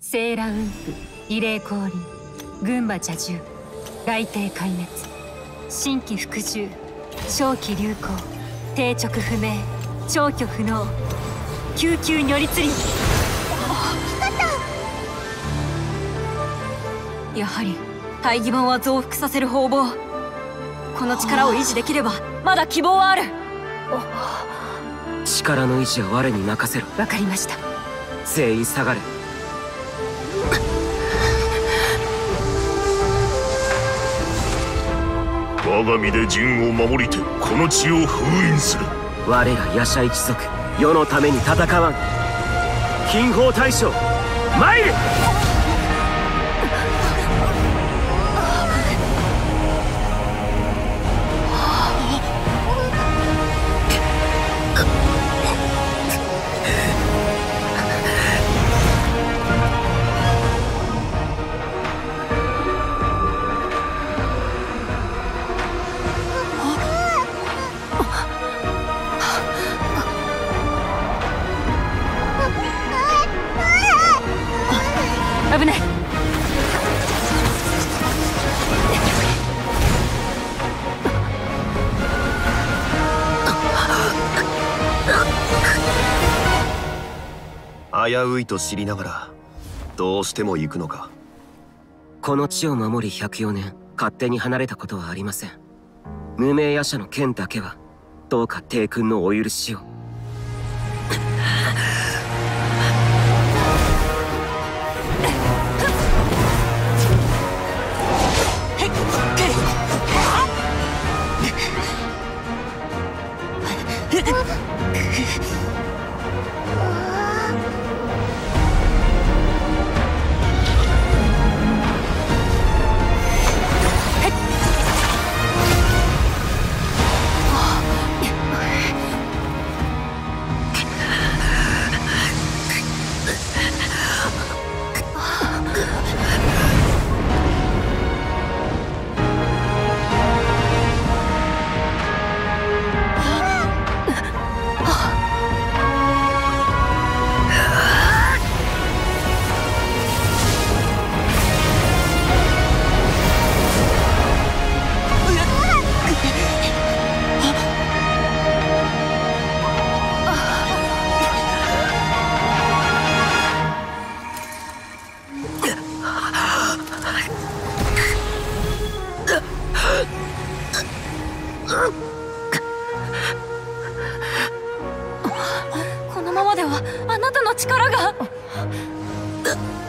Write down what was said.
セーラ雲布、異例降臨、群馬蛇獣、雷帝壊滅、新規服従、正気流行、定直不明、消去不能、救急如律令。 やはり大義版は増幅させる方々。この力を維持できればまだ希望はある。 力の維持は我に任せろ。 わかりました。 全員下がれ。 我が身で陣を守りてこの地を封印する。 我ら夜叉一族、世のために戦わん。金宝大将参る。 危ない。 危ういと知りながらどうしても行くのか。 この地を守り104年勝手に離れたことはありません。無名夜叉の剣だけはどうか帝君のお許しを。 このままではあなたの力が。